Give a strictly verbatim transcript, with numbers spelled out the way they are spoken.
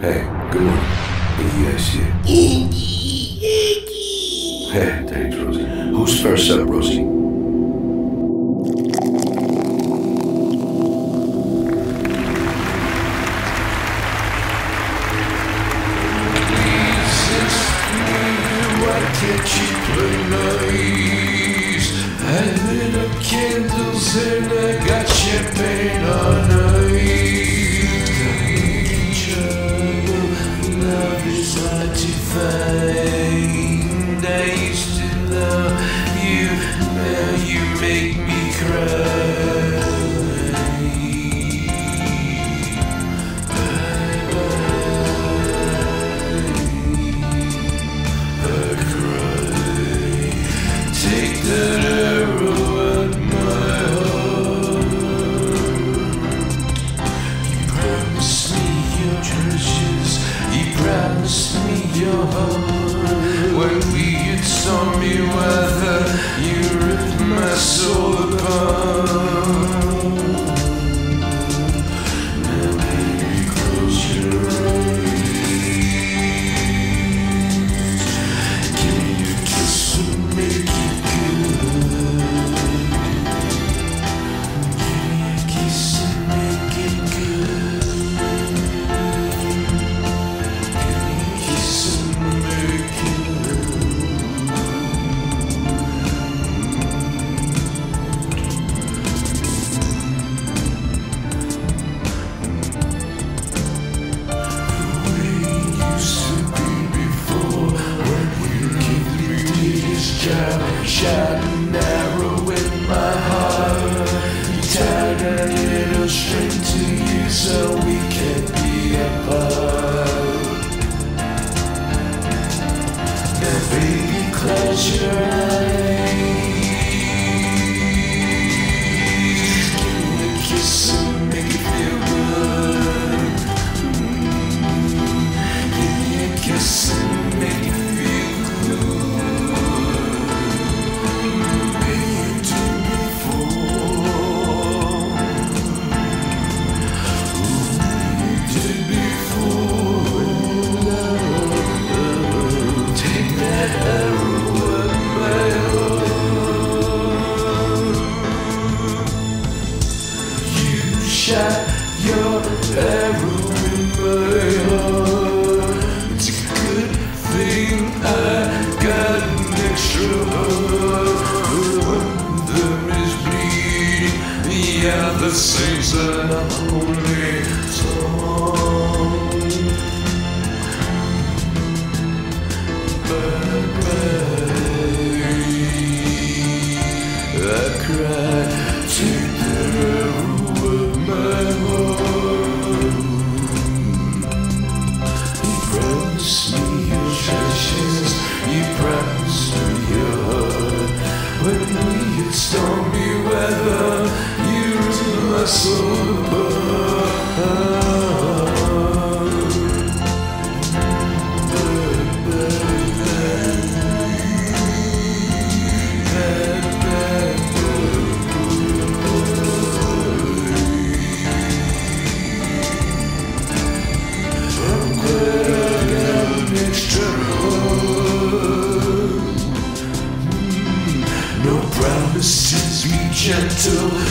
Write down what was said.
Hey, good morning. Iggy Ice here. Iggy, Iggy. Hey, thanks, Rosie. Who's first up, Rosie? Why can't you play nice? I lit up candles and I got champagne on ice. Trouble, love is hard to find. I used to love you, now you make me cry. Take that arrow at my heart. You promised me your treasures, you promised me your heart. When we had stormy weather, you ripped my soul apart. Now baby, close your eyes. Give me a kiss and make it. Shot an arrow in my heart. You tied a little string to you so we can be apart. Now baby, close your eyes. Give me a kiss and make it feel good. Mm-hmm. Give me a kiss and make it feel good. Shot your arrow in my heart. It's a good thing I got an extra heart. One of them is bleeding, the other sings an unholy song. Bye-bye, I cry, take that arrow my heart. You promised me your treasures, you promised me your heart. When we had stormy weather, you ripped my soul apart. Promises be gentle,